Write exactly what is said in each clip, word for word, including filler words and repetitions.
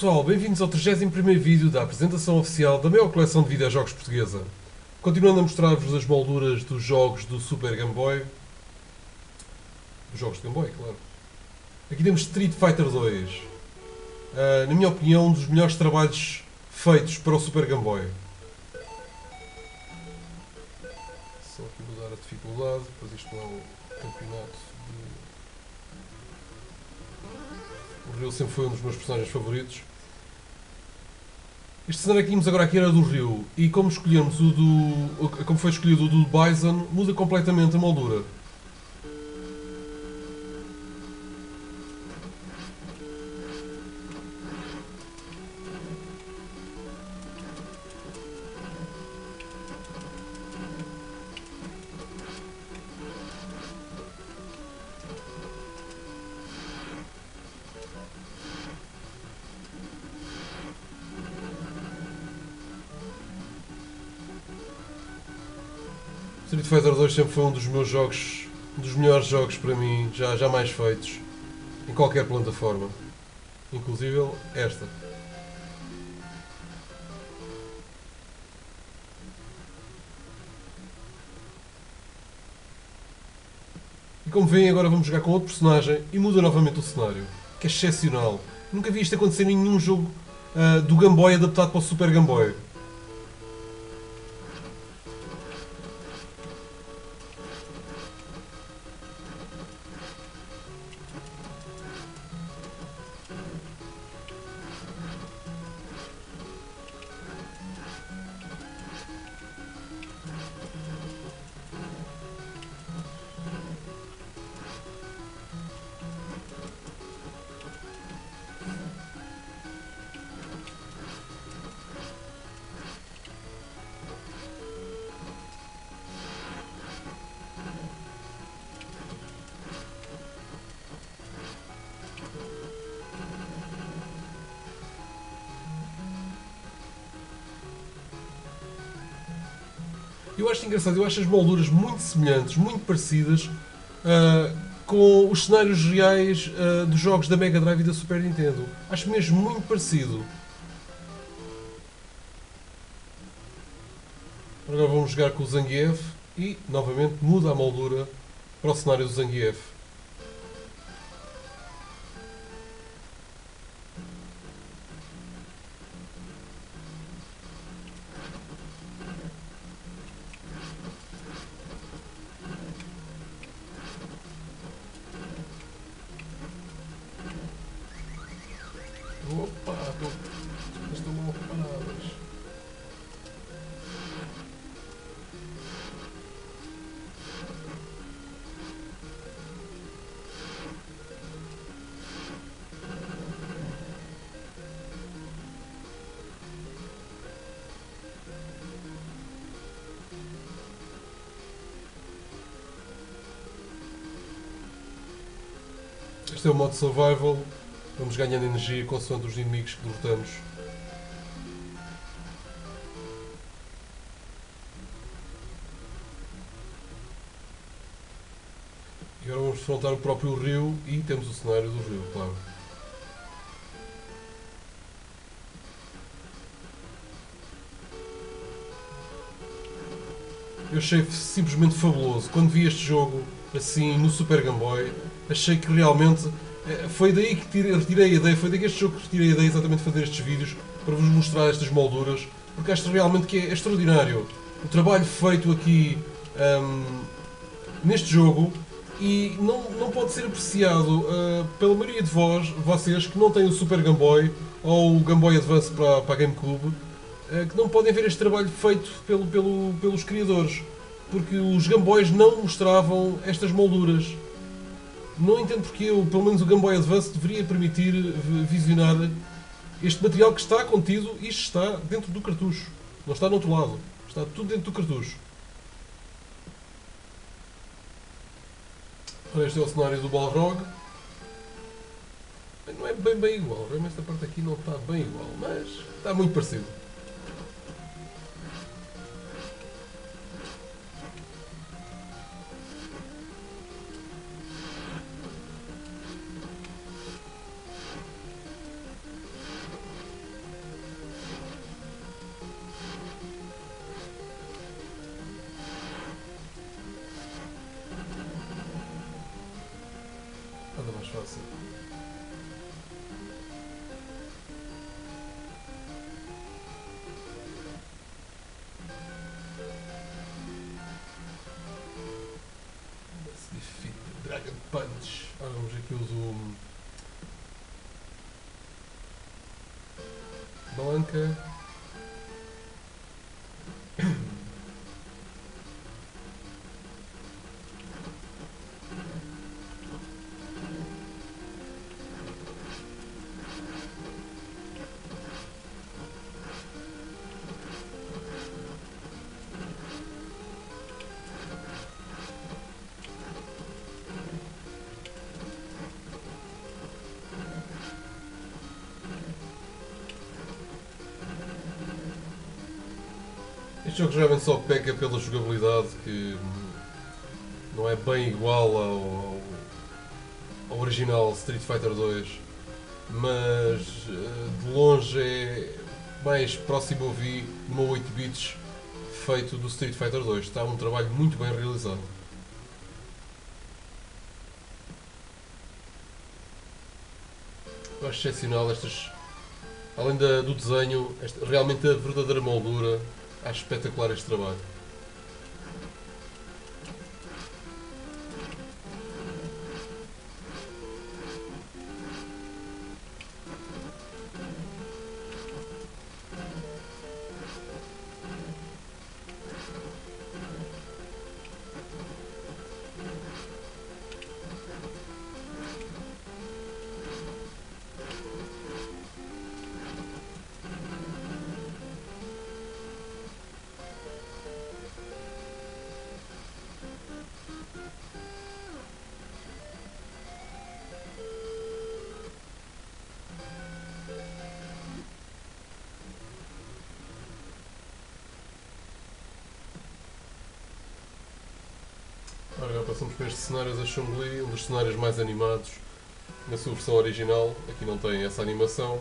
pessoal, bem-vindos ao trigésimo primeiro vídeo da apresentação oficial da maior coleção de videojogos portuguesa. Continuando a mostrar-vos as molduras dos jogos do Super Game Boy. Dos jogos de Game Boy, claro. Aqui temos Street Fighter dois. Uh, na minha opinião, um dos melhores trabalhos feitos para o Super Game Boy. Só aqui mudar a dificuldade, pois isto não é um campeonato de... O Ryu sempre foi um dos meus personagens favoritos. Este cenário que tínhamos agora aqui era do Ryu, e como escolhemos o do. Como foi escolhido o do Bison, muda completamente a moldura. Street Fighter dois sempre foi um dos meus jogos, um dos melhores jogos para mim, já, jamais feitos, em qualquer plataforma, inclusive esta. E como veem, agora vamos jogar com outro personagem e muda novamente o cenário, que é excepcional. Nunca vi isto acontecer em nenhum jogo uh, do Game Boy adaptado para o Super Game Boy. Eu acho engraçado, eu acho as molduras muito semelhantes, muito parecidas uh, com os cenários reais uh, dos jogos da Mega Drive e da Super Nintendo. Acho mesmo muito parecido. Agora vamos jogar com o Zangief e, novamente, muda a moldura para o cenário do Zangief. Opa, estou... estão mal reparadas. Este é o modo survival. Vamos ganhando energia consoante os inimigos que derrotamos. E agora vamos defrontar o próprio Ryu e temos o cenário do Ryu, claro. Eu achei simplesmente fabuloso. Quando vi este jogo assim no Super Game Boy, achei que realmente... Foi daí que retirei a ideia, foi daí que este jogo que retirei a ideia exatamente de fazer estes vídeos, para vos mostrar estas molduras, porque acho realmente que é extraordinário o trabalho feito aqui um, neste jogo, e não, não pode ser apreciado uh, pela maioria de vós, vocês que não têm o Super Game Boy ou o Game Boy Advance para, para a GameCube, uh, que não podem ver este trabalho feito pelo, pelo, pelos criadores, porque os Game Boys não mostravam estas molduras. Não entendo porque eu, pelo menos o Game Boy Advance deveria permitir visionar este material que está contido. Isto está dentro do cartucho, não está no outro lado, está tudo dentro do cartucho. Ora, este é o cenário do Balrog. Não é bem bem igual, realmente esta parte aqui não está bem igual, mas está muito parecido. que uso Blanca. Este jogo geralmente só peca pela jogabilidade, que não é bem igual ao, ao original Street Fighter dois, mas de longe é mais próximo a ouvir numa oito bits feito do Street Fighter dois. Está um trabalho muito bem realizado. Eu acho excepcional estas, além da, do desenho, esta, realmente a verdadeira moldura. Acho espetacular este trabalho. Agora passamos para este cenário da Chun-Li, um dos cenários mais animados na sua versão original. Aqui não tem essa animação.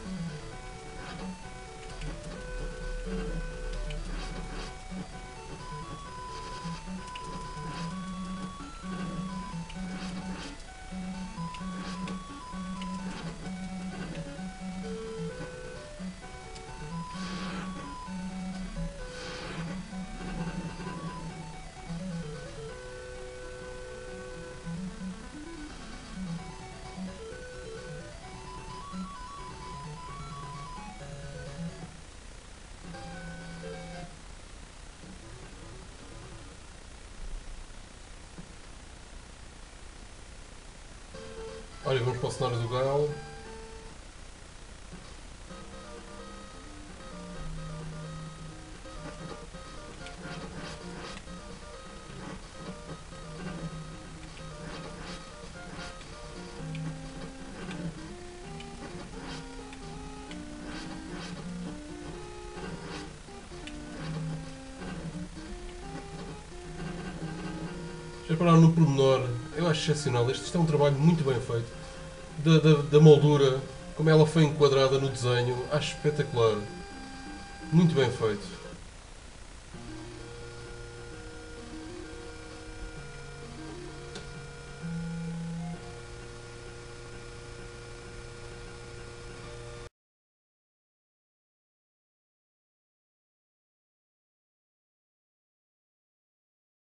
Olha, vamos para o cenário do Gale. Já pararam no pormenor, eu acho excepcional. Este, isto é um trabalho muito bem feito. Da, da, da moldura, como ela foi enquadrada no desenho, acho espetacular. Muito bem feito.